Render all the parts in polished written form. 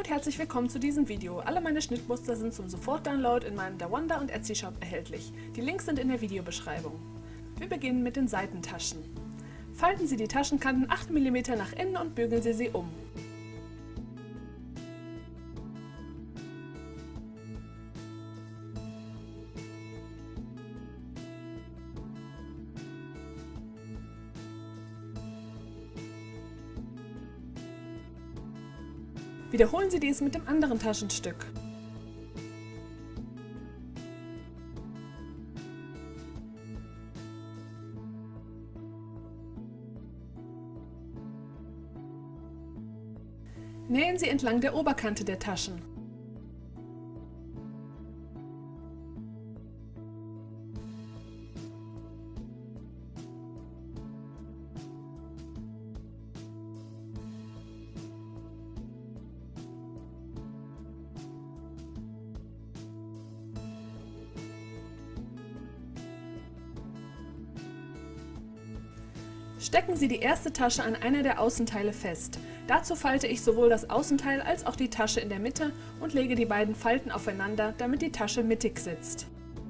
und herzlich willkommen zu diesem Video. Alle meine Schnittmuster sind zum Sofortdownload in meinem Dawanda und Etsy Shop erhältlich. Die Links sind in der Videobeschreibung. Wir beginnen mit den Seitentaschen. Falten Sie die Taschenkanten 8 mm nach innen und bügeln Sie sie um. Wiederholen Sie dies mit dem anderen Taschenstück. Nähen Sie entlang der Oberkante der Taschen. Stecken Sie die erste Tasche an einer der Außenteile fest. Dazu falte ich sowohl das Außenteil als auch die Tasche in der Mitte und lege die beiden Falten aufeinander, damit die Tasche mittig sitzt.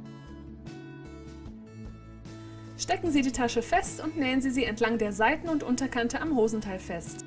Stecken Sie die Tasche fest und nähen Sie sie entlang der Seiten- und Unterkante am Hosenteil fest.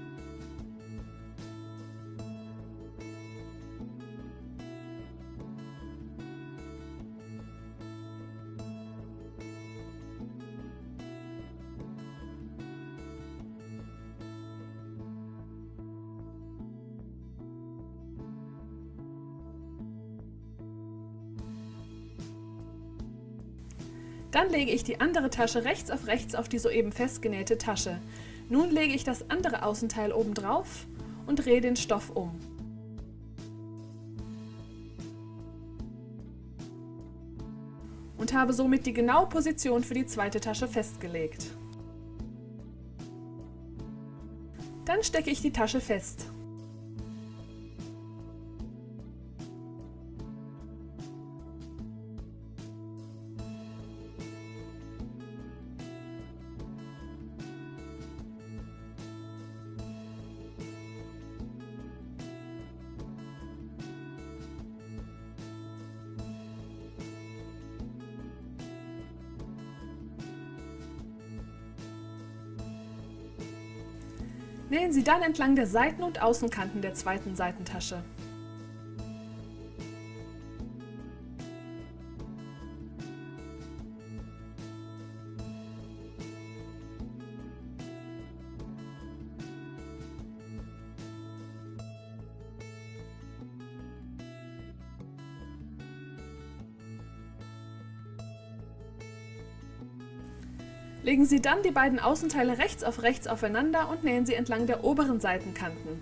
Dann lege ich die andere Tasche rechts auf die soeben festgenähte Tasche. Nun lege ich das andere Außenteil oben drauf und drehe den Stoff um. Und habe somit die genaue Position für die zweite Tasche festgelegt. Dann stecke ich die Tasche fest. Nähen Sie dann entlang der Seiten- und Außenkanten der zweiten Seitentasche. Legen Sie dann die beiden Außenteile rechts aufeinander und nähen sie entlang der oberen Seitenkanten.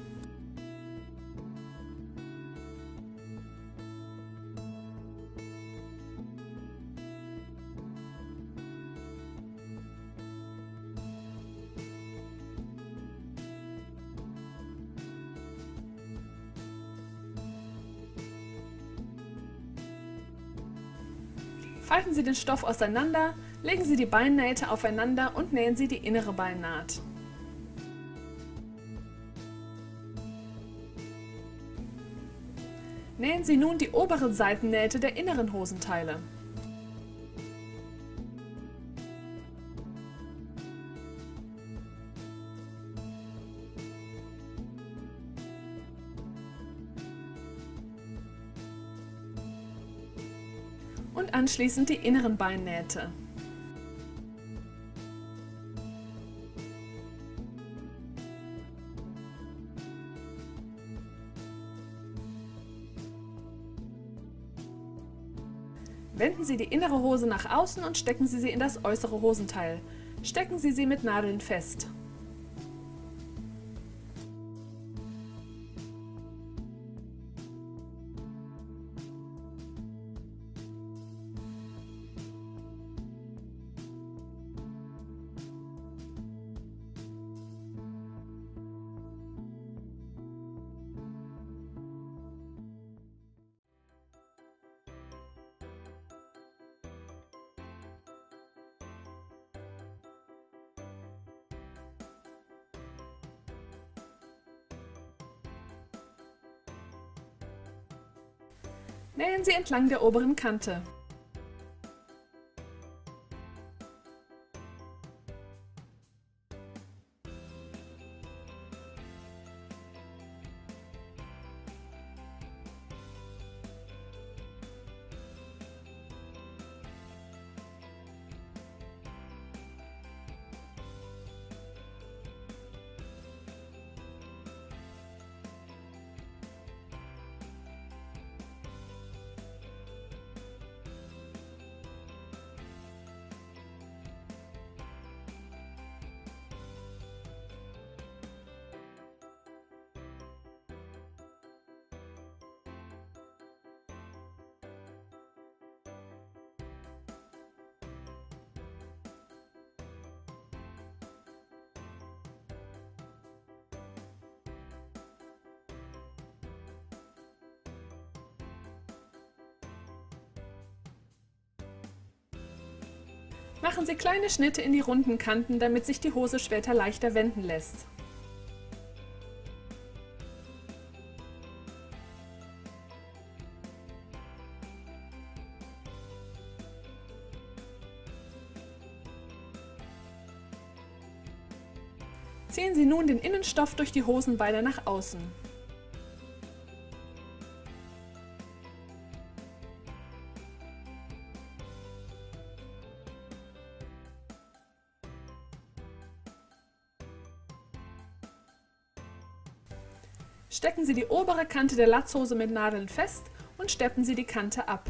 Falten Sie den Stoff auseinander, legen Sie die Beinnähte aufeinander und nähen Sie die innere Beinnaht. Nähen Sie nun die oberen Seitennähte der inneren Hosenteile. Und anschließend die inneren Beinnähte. Wenden Sie die innere Hose nach außen und stecken Sie sie in das äußere Hosenteil. Stecken Sie sie mit Nadeln fest. Nähen Sie entlang der oberen Kante. Machen Sie kleine Schnitte in die runden Kanten, damit sich die Hose später leichter wenden lässt. Ziehen Sie nun den Innenstoff durch die Hosenbeine nach außen. Stecken Sie die obere Kante der Latzhose mit Nadeln fest und steppen Sie die Kante ab.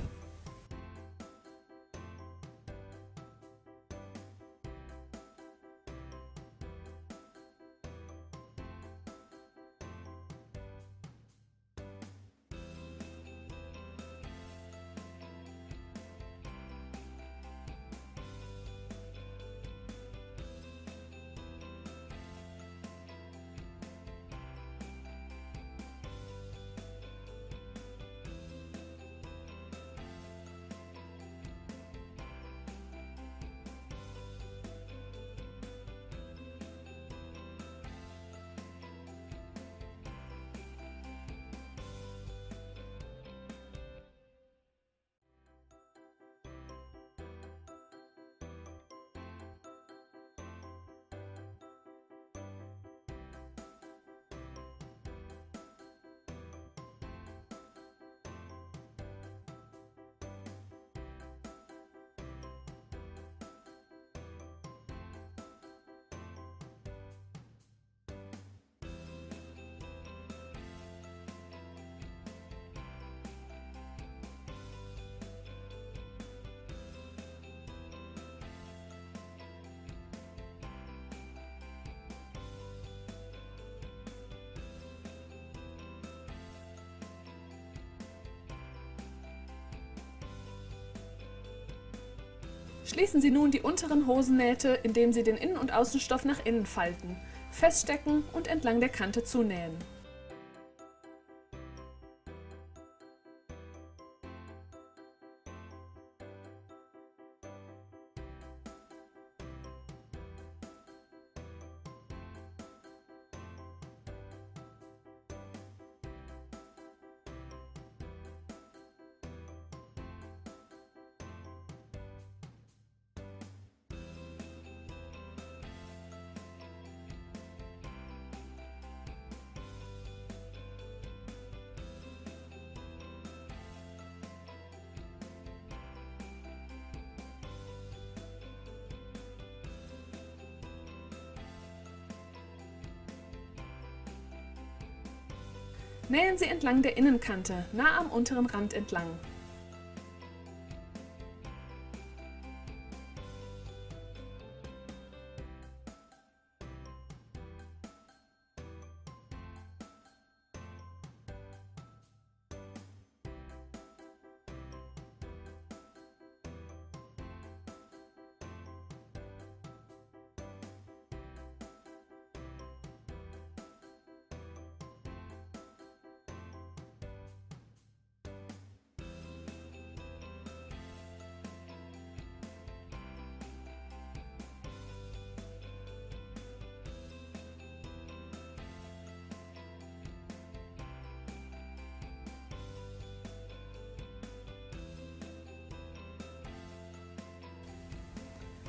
Schließen Sie nun die unteren Hosennähte, indem Sie den Innen- und Außenstoff nach innen falten, feststecken und entlang der Kante zunähen. Nähen Sie entlang der Innenkante, nah am unteren Rand entlang.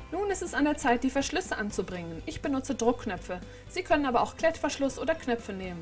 Nun ist es an der Zeit, die Verschlüsse anzubringen. Ich benutze Druckknöpfe. Sie können aber auch Klettverschluss oder Knöpfe nehmen.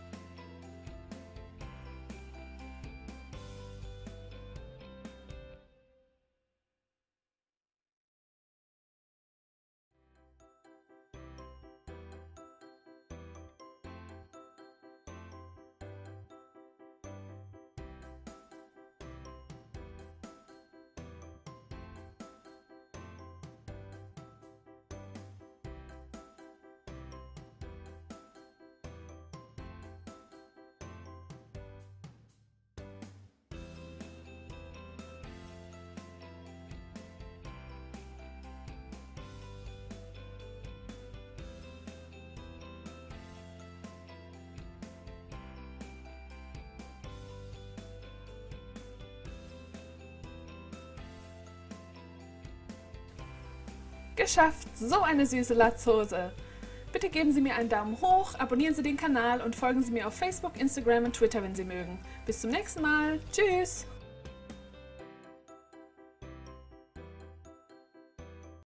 Geschafft! So eine süße Latzhose! Bitte geben Sie mir einen Daumen hoch, abonnieren Sie den Kanal und folgen Sie mir auf Facebook, Instagram und Twitter, wenn Sie mögen. Bis zum nächsten Mal. Tschüss!